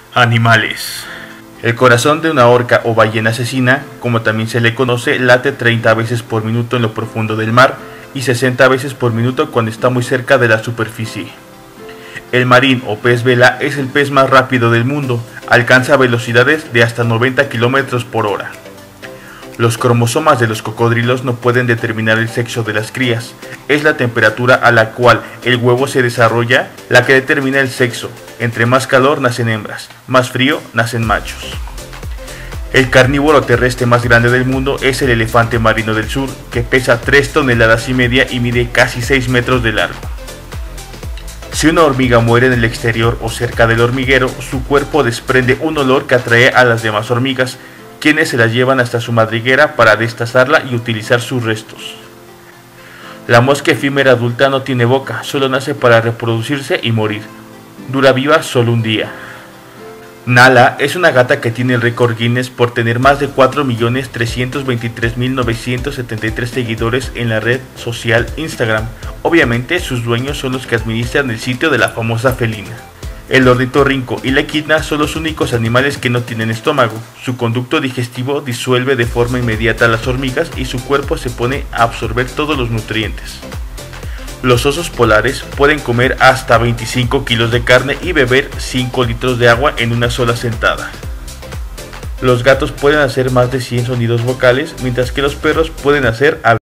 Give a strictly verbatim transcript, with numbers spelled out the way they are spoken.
Animales. El corazón de una orca o ballena asesina, como también se le conoce, late treinta veces por minuto en lo profundo del mar y sesenta veces por minuto cuando está muy cerca de la superficie. El marín o pez vela es el pez más rápido del mundo, alcanza velocidades de hasta noventa kilómetros por hora. Los cromosomas de los cocodrilos no pueden determinar el sexo de las crías, es la temperatura a la cual el huevo se desarrolla la que determina el sexo. Entre más calor nacen hembras, más frío nacen machos. El carnívoro terrestre más grande del mundo es el elefante marino del sur, que pesa tres toneladas y media y mide casi seis metros de largo. Si una hormiga muere en el exterior o cerca del hormiguero, su cuerpo desprende un olor que atrae a las demás hormigas, quienes se la llevan hasta su madriguera para destazarla y utilizar sus restos. La mosca efímera adulta no tiene boca, solo nace para reproducirse y morir. Dura viva solo un día. Nala es una gata que tiene el récord Guinness por tener más de cuatro millones trescientos veintitrés mil novecientos setenta y tres seguidores en la red social Instagram. Obviamente sus dueños son los que administran el sitio de la famosa felina. El ornitorrinco y la equidna son los únicos animales que no tienen estómago. Su conducto digestivo disuelve de forma inmediata a las hormigas y su cuerpo se pone a absorber todos los nutrientes. Los osos polares pueden comer hasta veinticinco kilos de carne y beber cinco litros de agua en una sola sentada. Los gatos pueden hacer más de cien sonidos vocales, mientras que los perros pueden hacer